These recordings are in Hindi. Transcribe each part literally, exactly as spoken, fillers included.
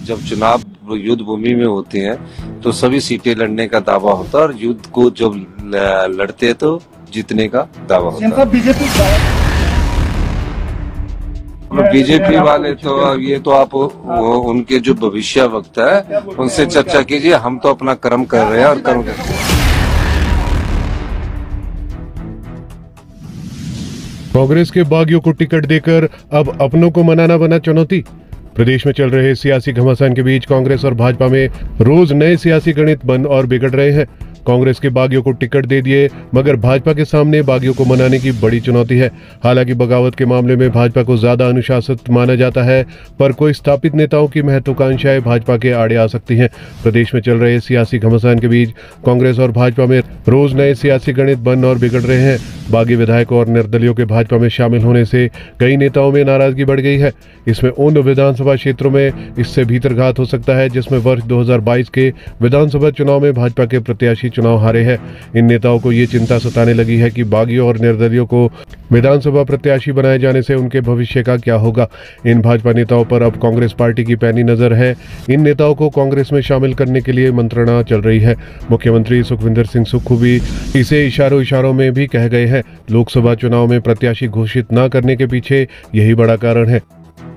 जब चुनाव युद्ध भूमि में होते हैं तो सभी सीटें लड़ने का दावा होता है और युद्ध को जब लड़ते हैं तो जीतने का दावा होता है। बीजेपी बीजेपी वाले तो ये तो आप उनके जो भविष्य वक्ता है उनसे चर्चा कीजिए, हम तो अपना कर्म कर रहे हैं और कर्म कर रहे हैं। कांग्रेस के बागियों को टिकट देकर अब अपनों को मनाना बना चुनौती। प्रदेश में चल रहे सियासी घमासान के बीच कांग्रेस और भाजपा में रोज नए सियासी गणित बन और बिगड़ रहे हैं। कांग्रेस के बागियों को टिकट दे दिए, मगर भाजपा के सामने बागियों को मनाने की बड़ी चुनौती है। हालांकि बगावत के मामले में भाजपा को ज्यादा अनुशासित माना जाता है, पर कोई स्थापित नेताओं की महत्वाकांक्षाएं भाजपा के आड़े आ सकती हैं। प्रदेश में चल रहे सियासी घमासान के बीच कांग्रेस और भाजपा में रोज नए सियासी गणित बन और बिगड़ रहे हैं। बागी विधायकों और निर्दलियों के भाजपा में शामिल होने से कई नेताओं में नाराजगी बढ़ गई है। इसमें उन विधानसभा क्षेत्रों में इससे भीतरघात हो सकता है जिसमें वर्ष दो हज़ार बाईस के विधानसभा चुनाव में भाजपा के प्रत्याशी चुनाव हारे हैं। इन नेताओं को ये चिंता सताने लगी है कि बागियों और निर्दलियों को विधानसभा प्रत्याशी बनाए जाने से उनके भविष्य का क्या होगा। इन भाजपा नेताओं पर अब कांग्रेस पार्टी की पैनी नजर है। इन नेताओं को कांग्रेस में शामिल करने के लिए मंत्रणा चल रही है। मुख्यमंत्री सुखविंदर सिंह सुक्खू भी इसे इशारों इशारों में भी कह गए हैं। लोकसभा चुनाव में प्रत्याशी घोषित न करने के पीछे यही बड़ा कारण है।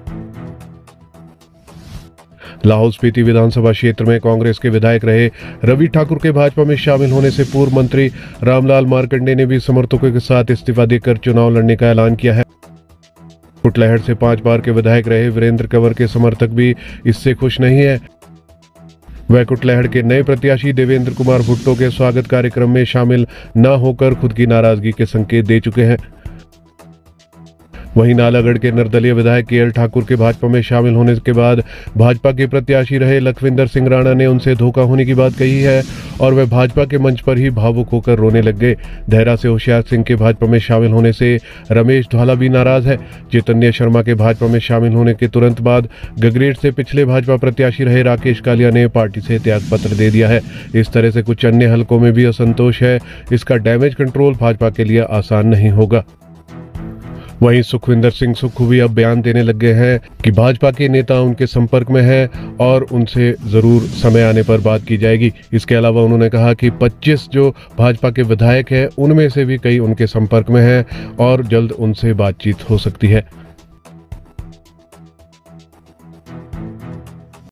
लाहौल स्पीति विधानसभा क्षेत्र में कांग्रेस के विधायक रहे रवि ठाकुर के भाजपा में शामिल होने से पूर्व मंत्री रामलाल मार्कंडे ने भी समर्थकों के साथ इस्तीफा देकर चुनाव लड़ने का ऐलान किया है। कुटलैहड़ से पांच बार के विधायक रहे वीरेंद्र कंवर के समर्थक भी इससे खुश नहीं है। वह कुटलैहड़ के नए प्रत्याशी देवेंद्र कुमार भुट्टो के स्वागत कार्यक्रम में शामिल न होकर खुद की नाराजगी के संकेत दे चुके हैं। वहीं नालागढ़ के निर्दलीय विधायक के एल ठाकुर के भाजपा में शामिल होने के बाद भाजपा के प्रत्याशी रहे लखविंदर सिंह राणा ने उनसे धोखा होने की बात कही है और वह भाजपा के मंच पर ही भावुक होकर रोने लग गए। देहरा से होशियार सिंह के भाजपा में शामिल होने से रमेश धौला भी नाराज है। चैतन्य शर्मा के भाजपा में शामिल होने के तुरंत बाद गगरेट से पिछले भाजपा प्रत्याशी रहे राकेश कालिया ने पार्टी से त्याग पत्र दे दिया है। इस तरह से कुछ अन्य हलकों में भी असंतोष है। इसका डैमेज कंट्रोल भाजपा के लिए आसान नहीं होगा। वहीं सुखविंदर सिंह सुक्खू भी अब बयान देने लग गए हैं कि भाजपा के नेता उनके संपर्क में हैं और उनसे जरूर समय आने पर बात की जाएगी। इसके अलावा उन्होंने कहा कि पच्चीस जो भाजपा के विधायक हैं उनमें से भी कई उनके संपर्क में हैं और जल्द उनसे बातचीत हो सकती है।